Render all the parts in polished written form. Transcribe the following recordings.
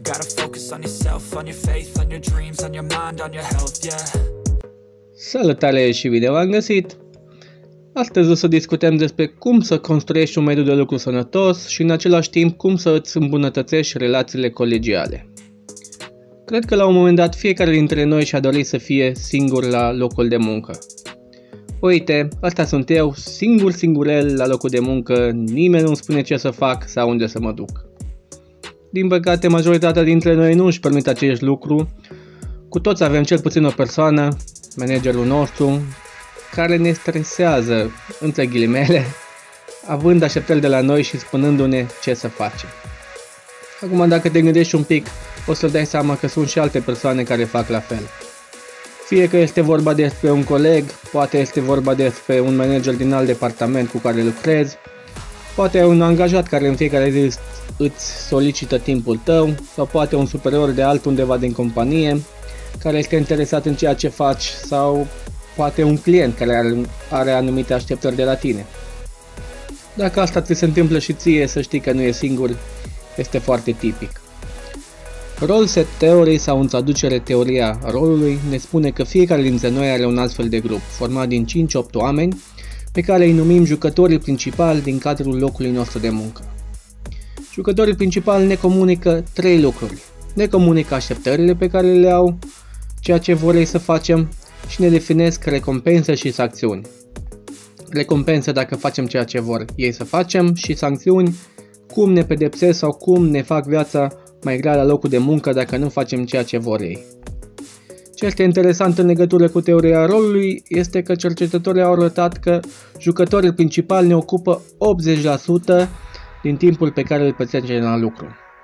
gotta focus on yourself, on your faith, on your dreams, on your mind, on your health, yeah. Salutare și bine v-am găsit! Astăzi o să discutăm despre cum să construiești un mediu de lucru sănătos și în același timp cum să îți îmbunătățești relațiile colegiale. Cred că la un moment dat fiecare dintre noi și-a dorit să fie singur la locul de muncă. Uite, asta sunt eu, singurel la locul de muncă, nimeni nu-mi spune ce să fac sau unde să mă duc. Din păcate, majoritatea dintre noi nu își permit acest lucru. Cu toți avem cel puțin o persoană, managerul nostru, care ne stresează, între ghilimele, având așteptări de la noi și spunându-ne ce să facem. Acum, dacă te gândești un pic, o să dai seama că sunt și alte persoane care fac la fel. Fie că este vorba despre un coleg, poate este vorba despre un manager din alt departament cu care lucrezi, poate un angajat care în fiecare zi îți solicită timpul tău, sau poate un superior de altundeva din companie care este interesat în ceea ce faci, sau poate un client care are anumite așteptări de la tine. Dacă asta ți se întâmplă și ție, să știi că nu e singur, este foarte tipic. Role Set Theory sau în traducere teoria rolului ne spune că fiecare dintre noi are un astfel de grup, format din 5-8 oameni, pe care îi numim jucătorii principali din cadrul locului nostru de muncă. Jucătorii principali ne comunică 3 lucruri. Ne comunică așteptările pe care le au, ceea ce vor ei să facem și ne definesc recompense și sancțiuni. Recompense dacă facem ceea ce vor ei să facem și sancțiuni cum ne pedepsesc sau cum ne fac viața mai grea la locul de muncă dacă nu facem ceea ce vor ei. Ce este interesant în legătură cu teoria rolului este că cercetătorii au arătat că jucătorii principali ne ocupă 80% din timpul pe care îl petrecem la lucru.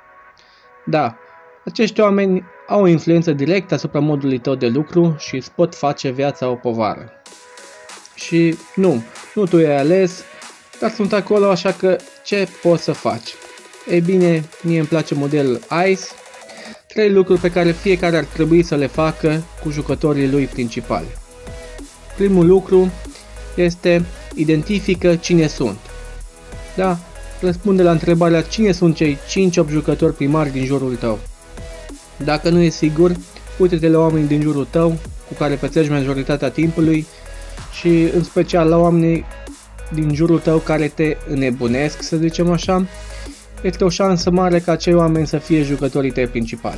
Da, acești oameni au o influență directă asupra modului tău de lucru și îți pot face viața o povară. Și nu tu i-ai ales, dar sunt acolo, așa că ce poți să faci? Ei bine, mie îmi place modelul ICE, 3 lucruri pe care fiecare ar trebui să le facă cu jucătorii lui principali. Primul lucru este identifică cine sunt. Da, răspunde la întrebarea cine sunt cei 5-8 jucători primari din jurul tău. Dacă nu ești sigur, uite-te la oamenii din jurul tău cu care petreci majoritatea timpului și în special la oamenii din jurul tău care te înnebunesc, să zicem așa. Este o șansă mare ca acei oameni să fie jucătorii tăi principali.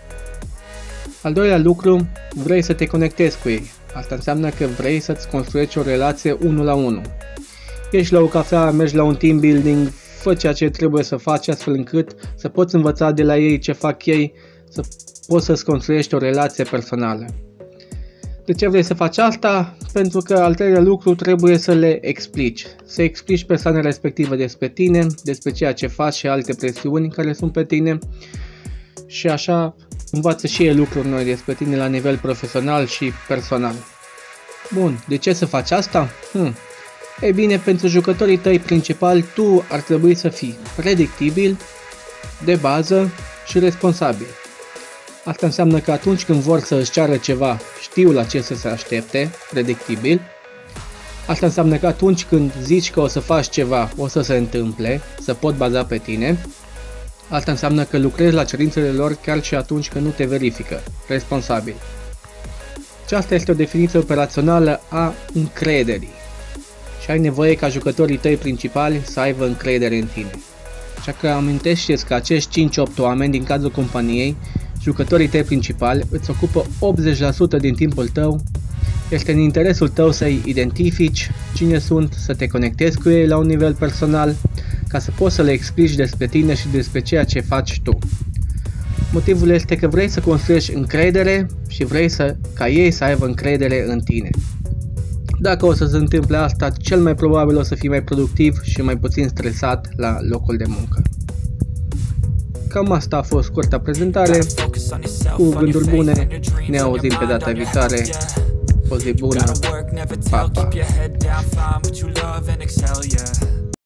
Al doilea lucru, vrei să te conectezi cu ei. Asta înseamnă că vrei să-ți construiești o relație 1 la 1. Ești la o cafea, mergi la un team building, fă ceea ce trebuie să faci astfel încât să poți învăța de la ei ce fac ei, să poți să-ți construiești o relație personală. De ce vrei să faci asta? Pentru că al treilea lucru trebuie să le explici. Să explici persoanei respective despre tine, despre ceea ce faci și alte presiuni care sunt pe tine și așa învață și ei lucruri noi despre tine la nivel profesional și personal. Bun, de ce să faci asta? Ei bine, pentru jucătorii tăi principali tu ar trebui să fii predictibil, de bază și responsabil. Asta înseamnă că atunci când vor să își ceară ceva, știu la ce să se aștepte, predictibil. Asta înseamnă că atunci când zici că o să faci ceva, o să se întâmple, să pot baza pe tine. Asta înseamnă că lucrezi la cerințele lor chiar și atunci când nu te verifică, responsabil. Aceasta este o definiție operațională a încrederii. Și ai nevoie ca jucătorii tăi principali să aibă încredere în tine. Așa că amintește-ți că acești 5-8 oameni din cadrul companiei, jucătorii tăi principali, îți ocupă 80% din timpul tău. Este în interesul tău să-i identifici cine sunt, să te conectezi cu ei la un nivel personal, ca să poți să le explici despre tine și despre ceea ce faci tu. Motivul este că vrei să construiești încredere și vrei ca ei să aibă încredere în tine. Dacă o să se întâmple asta, cel mai probabil o să fii mai productiv și mai puțin stresat la locul de muncă. Cam asta a fost scurta prezentare. Cu gânduri bune, ne auzim pe data viitoare. O zi bună, pa, pa!